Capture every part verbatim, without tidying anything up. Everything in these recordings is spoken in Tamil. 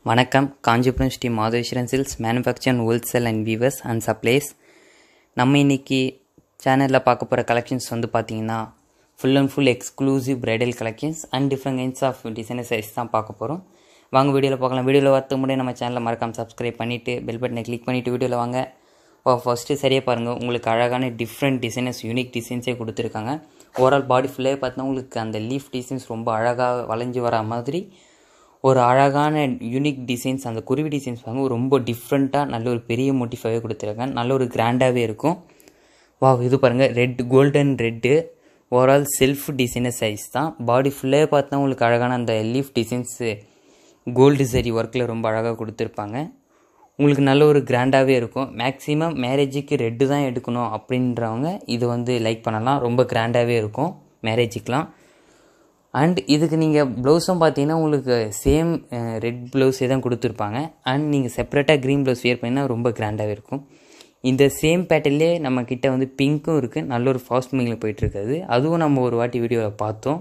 வணக்கம். Kanchipuram Shri Madheswaran Silks manufacture Wholesale and Weavers and Supplies. நம்ம இன்னைக்கு சேனலில் பார்க்க போகிற கலெக்ஷன்ஸ் வந்து பார்த்தீங்கன்னா full and full exclusive bridal collections and different kinds of designer size தான் பார்க்க போகிறோம். வாங்க வீடியோவில் பார்க்கலாம். வீடியோவில் வரதுக்கு முன்னாடி நம்ம சேனலில் மறக்காம சப்ஸ்கிரைப் பண்ணிவிட்டு பெல் பட்டனை கிளிக் பண்ணிவிட்டு வீடியோவில் வாங்க. ஓ ஃபஸ்ட்டு சரியாக பாருங்கள், உங்களுக்கு அழகான டிஃப்ரெண்ட் டிசைனர்ஸ் யூனிக் டிசைன்ஸே கொடுத்துருக்காங்க. ஓவரால் பாடி ஃபுல்லே பார்த்தா உங்களுக்கு அந்த லீஃப் டிசைன்ஸ் ரொம்ப அழகாக வளைஞ்சு வர மாதிரி ஒரு அழகான யூனிக் டிசைன்ஸ், அந்த குருவி டிசைன்ஸ் பாருங்க ரொம்ப டிஃப்ரெண்ட்டாக நல்ல ஒரு பெரிய மோட்டிஃபாகவே கொடுத்துருக்காங்க. நல்ல ஒரு கிராண்டாகவே இருக்கும். வா இது பாருங்கள், red golden red overall self designer size தான். பாடி ஃபுல்லே பார்த்தா உங்களுக்கு அழகான அந்த லீஃப் டிசைன்ஸு கோல்டு சரி ஒர்க்கில் ரொம்ப அழகாக கொடுத்துருப்பாங்க. உங்களுக்கு நல்ல ஒரு கிராண்டாகவே இருக்கும். மேக்ஸிமம் மேரேஜுக்கு ரெட்டு தான் எடுக்கணும் அப்படின்றவங்க இது வந்து லைக் பண்ணலாம். ரொம்ப கிராண்டாகவே இருக்கும் மேரேஜுக்கெலாம். அண்ட் இதுக்கு நீங்கள் ப்ளவுஸும் பார்த்தீங்கன்னா உங்களுக்கு சேம் ரெட் ப்ளவுஸே தான் கொடுத்துருப்பாங்க. அண்ட் நீங்கள் செப்பரேட்டாக க்ரீன் ப்ளவுஸ் வியர் பண்ணிங்கன்னா ரொம்ப கிராண்டாகவே இருக்கும். இந்த சேம் பேட்டர்ன்லேயே நம்மக்கிட்ட வந்து பிங்க்கும் இருக்குது. நல்ல ஒரு ஃபாஸ்ட் மூவிங்கில் போயிட்டுருக்குது. அதுவும் நம்ம ஒரு வாட்டி வீடியோவில் பார்த்தோம்.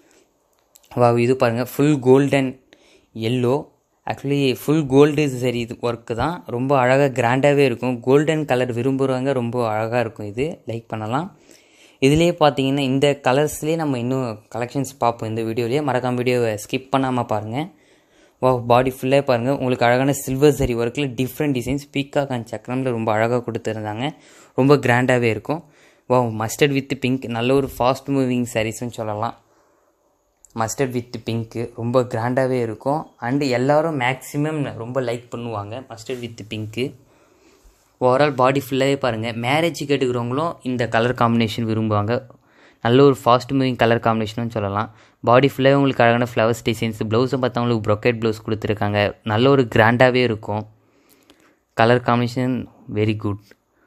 வா இது பாருங்கள், full golden yellow. Actually full gold zari இது ஒர்க்கு தான். ரொம்ப அழகாக கிராண்டாகவே இருக்கும். கோல்டன் கலர் விரும்புகிறவங்க ரொம்ப அழகாக இருக்கும். இது லைக் பண்ணலாம். இதுலேயே பார்த்தீங்கன்னா இந்த கலர்ஸ்லேயே நம்ம இன்னும் கலெக்ஷன்ஸ் பார்ப்போம் இந்த வீடியோலேயே. மறக்காம வீடியோவை ஸ்கிப் பண்ணாமல் பாருங்கள். வா பாடி ஃபுல்லாக பாருங்கள், உங்களுக்கு அழகான சில்வர் சரி ஒர்க்கில் டிஃப்ரெண்ட் டிசைன்ஸ் பீகாக் அண்ட் சக்கரமில் ரொம்ப அழகாக கொடுத்துருந்தாங்க. ரொம்ப கிராண்டாகவே இருக்கும். வா மஸ்டர்ட் வித் பிங்க், நல்ல ஒரு ஃபாஸ்ட் மூவிங் சாரீஸ்ன்னு சொல்லலாம். மஸ்டர்ட் வித் பிங்க்கு ரொம்ப கிராண்டாகவே இருக்கும். அண்டு எல்லோரும் மேக்ஸிமம் ரொம்ப லைக் பண்ணுவாங்க mustard with pink. Overall body ஃபுல்லாகவே பாருங்கள், மேரேஜுக்கு எடுக்கிறவங்களும் இந்த கலர் காம்பினேஷன் விரும்புவாங்க. நல்ல ஒரு ஃபாஸ்ட் மூவிங் கலர் காம்பினேஷனும் சொல்லலாம். பாடி ஃபுல்லாகவே உங்களுக்கு அழகான ஃப்ளவர்ஸ் டிசைன்ஸ். ப்ளவுஸும் பார்த்தா உங்களுக்கு ப்ரொக்கேட் ப்ளவுஸ் கொடுத்துருக்காங்க. நல்ல ஒரு கிராண்டாகவே இருக்கும். Colour combination very good.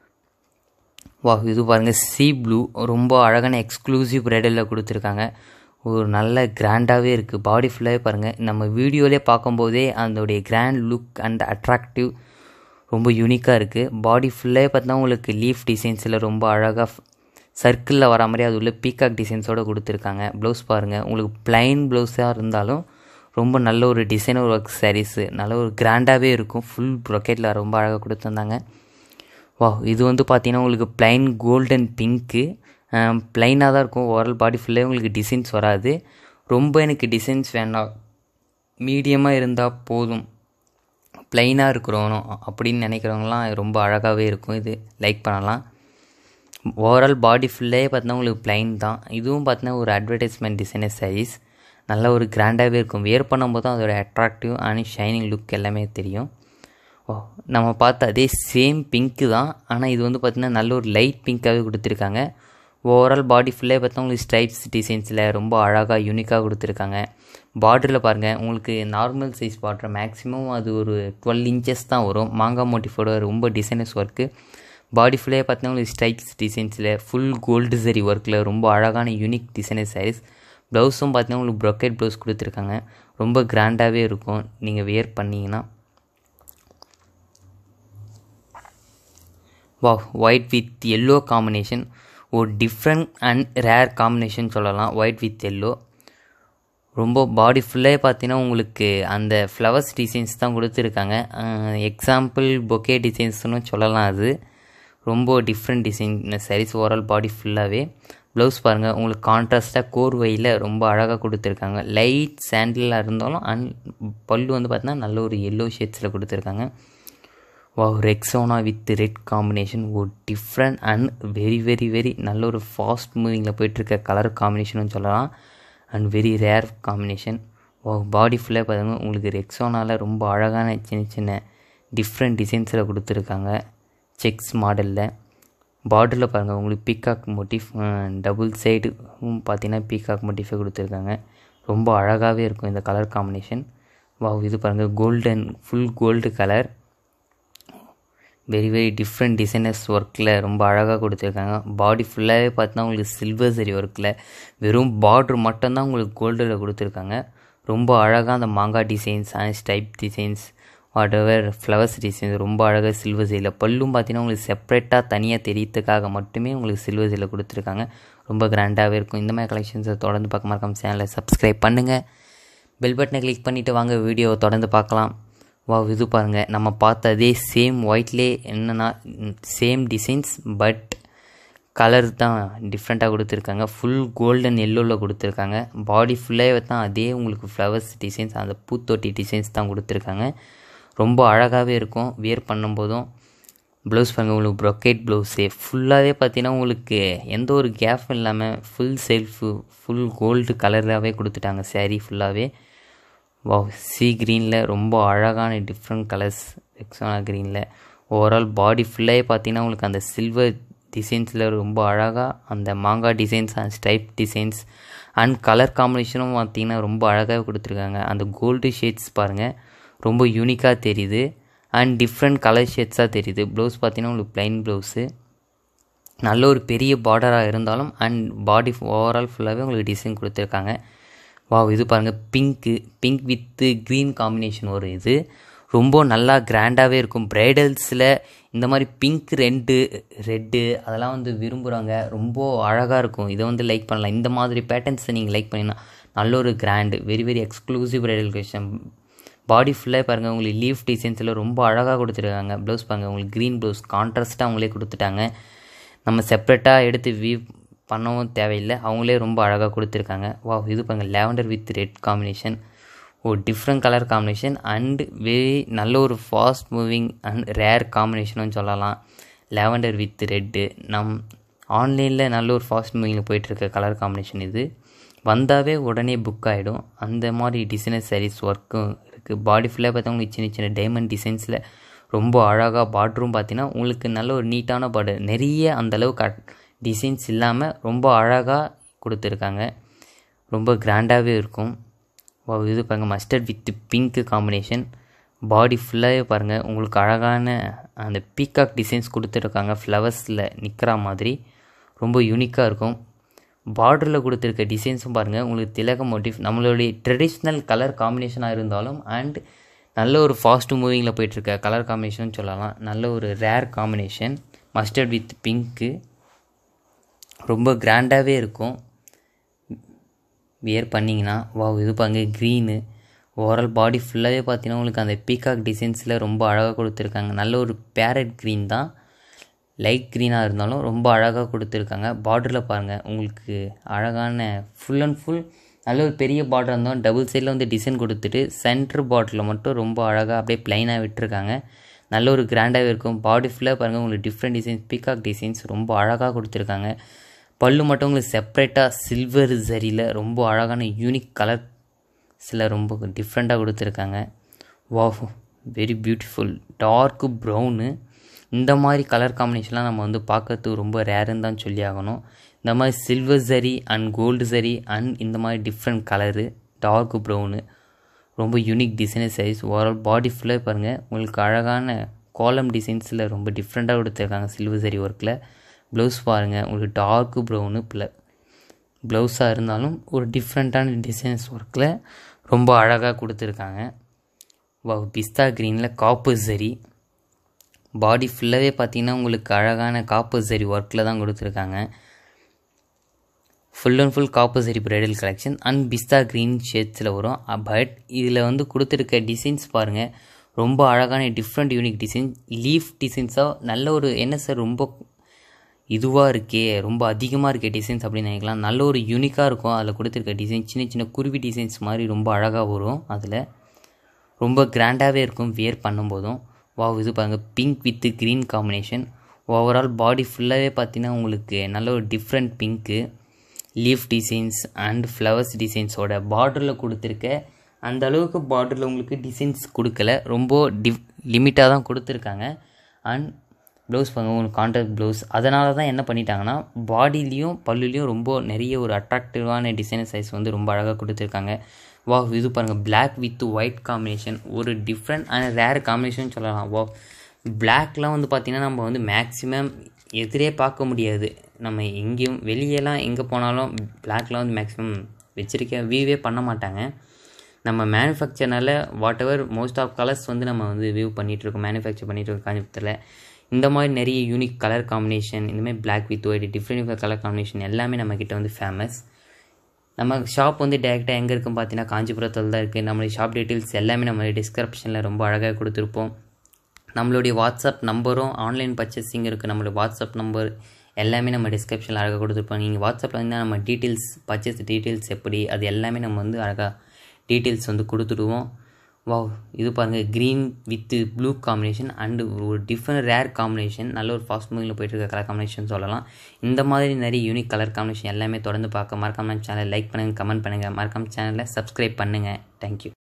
வா இது பாருங்கள், சீ ப்ளூ ரொம்ப அழகான எக்ஸ்க்ளூசிவ் பிரைடலில் கொடுத்துருக்காங்க. ஒரு நல்ல கிராண்டாகவே இருக்குது. பாடி ஃபுல்லாகவே பாருங்கள், நம்ம வீடியோவிலே பார்க்கும்போதே அதோடைய கிராண்ட் லுக் அண்ட் அட்ராக்டிவ் ரொம்ப யூனிக்காக இருக்குது. பாடி ஃபுல்லாகவே பார்த்தா உங்களுக்கு லீஃப் டிசைன்ஸில் ரொம்ப அழகாக சர்க்கிளில் வர மாதிரி அது உள்ள பீகாக் டிசைன்ஸோடு கொடுத்துருக்காங்க. ப்ளவுஸ் பாருங்கள், உங்களுக்கு பிளைன் ப்ளவுஸாக இருந்தாலும் ரொம்ப நல்ல ஒரு டிசைனர் ஒர்க் சாரீஸு நல்ல ஒரு கிராண்டாகவே இருக்கும். ஃபுல் ப்ரொக்கெட்டில் ரொம்ப அழகாக கொடுத்துருந்தாங்க. வா இது வந்து பார்த்தீங்கன்னா உங்களுக்கு பிளைன் கோல்டன் பிங்க்கு பிளைனாக தான் இருக்கும். ஓவரால் பாடி ஃபுல்லாகவே உங்களுக்கு டிசைன்ஸ் வராது. ரொம்ப எனக்கு டிசைன்ஸ் வேண்டாம், மீடியமாக இருந்தால் போதும், ப்ளைனாக இருக்கிறோம் அப்படின்னு நினைக்கிறவங்களாம் ரொம்ப அழகாகவே இருக்கும். இது லைக் பண்ணலாம். ஓவரால் பாடி ஃபுல்லாகவே பார்த்தீங்கன்னா உங்களுக்கு ப்ளைன் தான். இதுவும் பார்த்தீங்கன்னா ஒரு அட்வர்டைஸ்மெண்ட் டிசைனர் சாரீஸ். நல்ல ஒரு கிராண்டாகவே இருக்கும். வியர் பண்ணும்போது தான் அதோட அட்ராக்டிவ் அண்ட் ஷைனிங் லுக் எல்லாமே தெரியும். ஓ நம்ம பார்த்த அதே சேம் பிங்க்கு தான், ஆனால் இது வந்து பார்த்திங்கன்னா நல்ல ஒரு லைட் பிங்க்காகவே கொடுத்துருக்காங்க. ஓவரால் பாடி ஃபுல்லாக பார்த்தா உங்களுக்கு ஸ்ட்ரைப்ஸ் டிசைன்ஸில் ரொம்ப அழகாக யூனிக்காக கொடுத்துருக்காங்க. பார்டரில் பாருங்கள், உங்களுக்கு நார்மல் சைஸ் பார்டர் மேக்ஸிமம் அது ஒரு டுவெல் இன்ச்சஸ் தான் வரும். மாங்காய் மோட்டிஃபோட ரொம்ப டிசைனர்ஸ் ஒர்க்கு. பாடி ஃபுல்லாக பார்த்தீங்கன்னா உங்களுக்கு ஸ்ட்ரைப்ஸ் டிசைன்ஸில் ஃபுல் கோல்டு சரி ஒர்க்கில் ரொம்ப அழகான யூனிக் டிசைனர் சாரீஸ். ப்ளவுஸும் பார்த்தீங்கன்னா உங்களுக்கு ப்ரொக்கேட் ப்ளவுஸ் கொடுத்துருக்காங்க. ரொம்ப கிராண்டாகவே இருக்கும் நீங்கள் வியர் பண்ணிங்கன்னா. வா ஒயிட் வித் எல்லோ காம்பினேஷன் ஒரு டிஃப்ரெண்ட் அண்ட் ரேர் காம்பினேஷன் சொல்லலாம். ஒயிட் வித் எல்லோ ரொம்ப பாடி ஃபுல்லாக பார்த்தீங்கன்னா உங்களுக்கு அந்த ஃப்ளவர்ஸ் டிசைன்ஸ் தான் கொடுத்துருக்காங்க. எக்ஸாம்பிள் பொக்கே டிசைன்ஸ்னு சொல்லலாம். அது ரொம்ப different design sarees overall body ஃபுல்லாகவே. ப்ளவுஸ் பாருங்கள், உங்களுக்கு கான்ட்ராஸ்ட்டாக கோர்வையில் ரொம்ப அழகாக கொடுத்துருக்காங்க. லைட் சாண்டிலாக இருந்தாலும் அண்ட் பல்லு வந்து பார்த்தீங்கன்னா நல்ல ஒரு எல்லோ ஷேட்ஸில் கொடுத்துருக்காங்க. வா ரெக்ஸோனா வித் ரெட் காம்பினேஷன் ஒரு different and very very very நல்ல ஒரு ஃபாஸ்ட் மூவிங்கில் போயிட்டுருக்க கலர் காம்பினேஷனும் சொல்லலாம். And very rare combination. Oh body ஃபுல்லாக பார்த்தீங்கன்னா உங்களுக்கு ரெக்ஸோனாவில் ரொம்ப அழகான சின்ன சின்ன டிஃப்ரெண்ட் டிசைன்ஸில் கொடுத்துருக்காங்க. செக்ஸ் மாடலில் பார்டரில் பாருங்கள், உங்களுக்கு பீகாக் மோட்டிஃப் டபுள் சைடு பார்த்தீங்கன்னா பீகாக் மோட்டிஃபை கொடுத்துருக்காங்க. ரொம்ப அழகாகவே இருக்கும் இந்த கலர் காம்பினேஷன். வா இது பாருங்கள், golden full gold colour very very different designers ஒர்க்கில் ரொம்ப அழகாக கொடுத்துருக்காங்க. பாடி ஃபுல்லாகவே பார்த்தீங்கன்னா உங்களுக்கு சில்வர் சரி ஒர்க்கில் வெறும் பார்ட்ரு மட்டும்தான் உங்களுக்கு கோல்டில் கொடுத்துருக்காங்க. ரொம்ப அழகாக அந்த மாங்காய் designs and stripe designs whatever flowers designs ரொம்ப அழகாக சில்வர் சைடில். பல்லும் பார்த்தீங்கன்னா உங்களுக்கு செப்பரேட்டாக தனியாக தெரியறதுக்காக மட்டுமே உங்களுக்கு சில்வர் சைடில் கொடுத்துருக்காங்க. ரொம்ப கிராண்டாகவே இருக்கும். இந்த மாதிரி கலெக்ஷன்ஸை தொடர்ந்து பார்க்க மறக்காம சேனலை சப்ஸ்கிரைப் பண்ணுங்கள். பெல் பட்டனை கிளிக் பண்ணிவிட்டு வாங்க வீடியோவை தொடர்ந்து பார்க்கலாம். வா இது பாருங்கள், நம்ம பார்த்த அதே சேம் ஒயிட்லே என்னென்னா சேம் டிசைன்ஸ், பட் கலர் தான் டிஃப்ரெண்ட்டாக கொடுத்துருக்காங்க. ஃபுல் கோல்டன் எல்லோவில் கொடுத்துருக்காங்க. பாடி ஃபுல்லாகவே தான் அதே உங்களுக்கு ஃப்ளவர்ஸ் டிசைன்ஸ், அந்த பூத்தொட்டி டிசைன்ஸ் தான் கொடுத்துருக்காங்க. ரொம்ப அழகாகவே இருக்கும் வியர் பண்ணும்போதும். ப்ளவுஸ் பாருங்கள், உங்களுக்கு ப்ரொக்கேட் ப்ளவுஸு ஃபுல்லாகவே பார்த்தீங்கன்னா உங்களுக்கு எந்த ஒரு கேப்பும் இல்லாமல் ஃபுல் செல்ஃபு ஃபுல் கோல்டு கலராகவே கொடுத்துட்டாங்க. சாரீ ஃபுல்லாகவே வா சி க்ரீனில் ரொம்ப அழகான டிஃப்ரெண்ட் கலர்ஸ், எக்ஸானா க்ரீனில் ஓவரால் பாடி ஃபுல்லாகவே பார்த்தீங்கன்னா உங்களுக்கு அந்த சில்வர் டிசைன்ஸில் ரொம்ப அழகாக அந்த மாங்காய் designs and stripe designs and colour காம்பினேஷனும் பார்த்தீங்கன்னா ரொம்ப அழகாக கொடுத்துருக்காங்க. அந்த கோல்டு ஷேட்ஸ் பாருங்கள் ரொம்ப யூனிக்காக தெரியுது அண்ட் டிஃப்ரெண்ட் கலர் ஷேட்ஸாக தெரியுது. ப்ளவுஸ் பார்த்தீங்கன்னா உங்களுக்கு ப்ளைன் ப்ளவுஸு, நல்ல ஒரு பெரிய பார்டராக இருந்தாலும் அண்ட் பாடி ஓவரால் ஃபுல்லாகவே உங்களுக்கு டிசைன் கொடுத்துருக்காங்க. வா இது பாருங்கள், pink pink with green combination ஒரு இது ரொம்ப நல்லா கிராண்டாகவே இருக்கும். ப்ரைடல்ஸில் இந்த மாதிரி பிங்க் ரெண்டு ரெட்டு அதெல்லாம் வந்து விரும்புகிறாங்க, ரொம்ப அழகாக இருக்கும். இதை வந்து லைக் பண்ணலாம். இந்த மாதிரி பேட்டர்ன்ஸை நீங்கள் லைக் பண்ணிங்கன்னா நல்ல ஒரு grand very very exclusive bridal collection. Body ஃபுல்லாக பாருங்கள் உங்களுக்கு லீஃப் டிசைன்ஸில் ரொம்ப அழகாக கொடுத்துருக்காங்க. ப்ளவுஸ் பாருங்கள் உங்களுக்கு க்ரீன் ப்ளவுஸ் கான்ட்ராஸ்ட்டாக அவங்களே கொடுத்துட்டாங்க. நம்ம செப்ரேட்டாக எடுத்து வீவ் பண்ணவும் தேவையில்லை, அவங்களே ரொம்ப அழகாக கொடுத்துருக்காங்க. வா இது பாருங்கள், லேவண்டர் வித் ரெட் காம்பினேஷன், ஒரு different colour combination and very நல்ல ஒரு ஃபாஸ்ட் மூவிங் அண்ட் ரேர் காம்பினேஷனும் சொல்லலாம். லேவண்டர் வித் ரெட்டு நம் ஆன்லைனில் நல்ல ஒரு ஃபாஸ்ட் மூவிங்கில் போயிட்டுருக்க கலர் காம்பினேஷன். இது வந்தாவே உடனே புக் ஆகிடும். அந்த மாதிரி டிசைனர் சாரீஸ் ஒர்க்கும் இருக்குது. பாடி ஃபுல்லாக பார்த்தா உங்களுக்கு சின்ன சின்ன டைமண்ட் டிசைன்ஸில் ரொம்ப அழகாக பார்டரும் பார்த்தீங்கன்னா உங்களுக்கு நல்ல ஒரு நீட்டான பார்டர், நிறைய அந்தளவு கட் டிசைன்ஸ் இல்லாமல் ரொம்ப அழகாக கொடுத்துருக்காங்க. ரொம்ப கிராண்டாகவே இருக்கும். இது பாருங்கள் mustard with pink combination, body ஃபுல்லாகவே பாருங்கள் உங்களுக்கு அழகான அந்த பீகாக் டிசைன்ஸ் கொடுத்துருக்காங்க. ஃப்ளவர்ஸில் நிற்கிற மாதிரி ரொம்ப யூனிக்காக இருக்கும். பார்டரில் கொடுத்துருக்க டிசைன்ஸும் பாருங்கள் உங்களுக்கு திலக மோட்டிவ், நம்மளுடைய ட்ரெடிஷ்னல் கலர் காம்பினேஷனாக இருந்தாலும் அண்ட் நல்ல ஒரு ஃபாஸ்ட் மூவிங்கில் போயிட்டுருக்க கலர் காம்பினேஷன் சொல்லலாம். நல்ல ஒரு rare combination mustard with pink, ரொம்ப கிராண்டாகவே இருக்கும் வியர் பண்ணிங்கன்னா. வா இது பாருங்க க்ரீனு, ஓவரால் பாடி ஃபுல்லாகவே பார்த்தீங்கன்னா உங்களுக்கு அந்த பீகாக் டிசைன்ஸில் ரொம்ப அழகாக கொடுத்துருக்காங்க. நல்ல ஒரு பேரட் க்ரீன் தான், லைட் க்ரீனாக இருந்தாலும் ரொம்ப அழகாக கொடுத்துருக்காங்க. பார்டரில் பாருங்கள் உங்களுக்கு அழகான ஃபுல் அண்ட் ஃபுல் நல்ல ஒரு பெரிய பார்டர் இருந்தாலும் டபுள் சைடில் வந்து டிசைன் கொடுத்துட்டு சென்டர் பார்டரில் மட்டும் ரொம்ப அழகாக அப்படியே ப்ளைனாக விட்டுருக்காங்க. நல்ல ஒரு கிராண்டாகவே இருக்கும். பாடி ஃபுல்லாக பாருங்கள் உங்களுக்கு டிஃப்ரெண்ட் டிசைன்ஸ் பீகாக் டிசைன்ஸ் ரொம்ப அழகாக கொடுத்துருக்காங்க. பல்லு மட்டும் உங்களுக்கு செப்ரேட்டாக சில்வர் சரியில் ரொம்ப அழகான யூனிக் கலர்ஸில் ரொம்ப டிஃப்ரெண்ட்டாக கொடுத்துருக்காங்க. Wow very beautiful. Dark brown, இந்த மாதிரி கலர் காம்பினேஷன்லாம் நம்ம வந்து பார்க்கறதுக்கு ரொம்ப ரேருன்னு தான் சொல்லி ஆகணும். இந்த மாதிரி சில்வர் சரி அண்ட் கோல்டு சரி அண்ட் இந்த மாதிரி டிஃப்ரெண்ட் கலரு டார்க்கு ப்ரௌனு ரொம்ப unique designer size. Overall body ஃபுல்லாக பாருங்கள் உங்களுக்கு அழகான கோலம் டிசைன்ஸில் ரொம்ப டிஃப்ரெண்ட்டாக கொடுத்துருக்காங்க சில்வர் சரி ஒர்க்கில். ப்ளவுஸ் பாருங்கள் உங்களுக்கு டார்க்கு ப்ரௌனு ப்ள ப்ளவுஸாக இருந்தாலும் ஒரு டிஃப்ரெண்ட்டான டிசைன்ஸ் ஒர்க்கில் ரொம்ப அழகாக கொடுத்துருக்காங்க. வா பிஸ்தா க்ரீனில் காப்பர் சரி, பாடி ஃபுல்லாகவே பார்த்தீங்கன்னா உங்களுக்கு அழகான காப்பர் சரி ஒர்க்கில் தான் கொடுத்துருக்காங்க. Full and full copper zari bridal collection and பிஸ்தா க்ரீன் ஷேட்ஸில் வரும். பட் இதில் வந்து கொடுத்துருக்க டிசைன்ஸ் பாருங்கள் ரொம்ப அழகான டிஃப்ரெண்ட் யூனிக் டிசைன், லீஃப் டிசைன்ஸாக நல்ல ஒரு என்ன சார் ரொம்ப இதுவாக இருக்கே, ரொம்ப அதிகமாக இருக்கே டிசைன்ஸ் அப்படின்னு நினைக்கலாம். நல்ல ஒரு யூனிக்காக இருக்கும். அதில் கொடுத்துருக்க டிசைன் சின்ன சின்ன குருவி டிசைன்ஸ் மாதிரி ரொம்ப அழகாக வரும். அதில் ரொம்ப கிராண்டாகவே இருக்கும் வியர் பண்ணும்போதும். வா இது பாருங்கள் pink with green combination. Overall body ஃபுல்லாகவே பார்த்தீங்கன்னா உங்களுக்கு நல்ல ஒரு different pink, leaf designs and flowers டிசைன்ஸோட பார்டரில் கொடுத்துருக்க அந்த அளவுக்கு பார்டரில் உங்களுக்கு டிசைன்ஸ் கொடுக்கல, ரொம்ப டிஃப் லிமிட்டாக தான் கொடுத்துருக்காங்க. அண்ட் ப்ளவுஸ் பாருங்கள் உங்களுக்கு கான்ட்ராஸ்ட் ப்ளவுஸ். அதனால தான் என்ன பண்ணிட்டாங்கன்னா பாடிலையும் பல்லுலேயும் ரொம்ப நிறைய ஒரு அட்ராக்டிவான டிசைனர் சைஸ் வந்து ரொம்ப அழகாக கொடுத்துருக்காங்க. வா இது பாருங்கள் பிளாக் வித் ஒயிட் காம்பினேஷன், ஒரு டிஃப்ரெண்ட் அண்ட் ரேர் காம்பினேஷன் சொல்லலாம். வா பிளாக்லாம் வந்து பார்த்திங்கன்னா நம்ம வந்து மேக்ஸிமம் எதிரே பார்க்க முடியாது. நம்ம எங்கேயும் வெளியெல்லாம் எங்கே போனாலும் பிளாக்லாம் வந்து மேக்ஸிமம் வச்சுருக்க வியூவே பண்ண மாட்டாங்க. நம்ம மேனுஃபேக்சர்னால whatever most of colours வந்து நம்ம வந்து வியூ பண்ணிகிட்ருக்கோம், மேனுஃபேக்சர் பண்ணிகிட்ருக்கோம் காஞ்சிபுரத்தில். இந்த மாதிரி நிறைய யூனிக் கலர் காம்பினேஷன், இந்தமாதிரி black with white different colour combination எல்லாமே நம்மக்கிட்ட வந்து ஃபேமஸ். நம்ம ஷாப் வந்து டேரெக்டாக எங்கே இருக்குன்னு பார்த்தீங்கன்னா காஞ்சிபுரத்தில் தான் இருக்குது. நம்மளுடைய ஷாப் டீட்டெயில்ஸ் எல்லாமே நம்ம டிஸ்கிரிப்ஷனில் ரொம்ப அழகாக கொடுத்துருப்போம். நம்மளுடைய வாட்ஸ்அப் நம்பரும் ஆன்லைன் பர்ச்சேசிங் இருக்குது. நம்மளுடைய வாட்ஸ்அப் நம்பர் எல்லாமே நம்ம டிஸ்கிரிப்ஷனில் அழகாக கொடுத்துருப்போம். நீங்கள் வாட்ஸ்அப்பில் வந்து நம்ம டீட்டெயில்ஸ் பர்ச்சேஸ் டீட்டெயில்ஸ் எப்படி அது எல்லாமே நம்ம வந்து அழகாக டீட்டெயில்ஸ் வந்து கொடுத்துடுவோம். வாவ், இது பாருங்கள், green with blue combination and ஒரு டிஃப்ரெண்ட் ரேர் காம்பினேஷன். நல்ல ஒரு ஃபாஸ்ட் மூவிங்கில் போய்ட்டு இருக்க கலர் காம்பினேஷன் சொல்லலாம். இந்த மாதிரி நிறைய யூனிக் கலர் காம்பினேஷன் எல்லாமே தொடர்ந்து பார்க்க மறக்காம சேனலை லைக் பண்ணுங்கள், கமெண்ட் பண்ணுங்கள், மறக்காம சேனலை சப்ஸ்கிரைப் பண்ணுங்கள். தேங்க்யூ.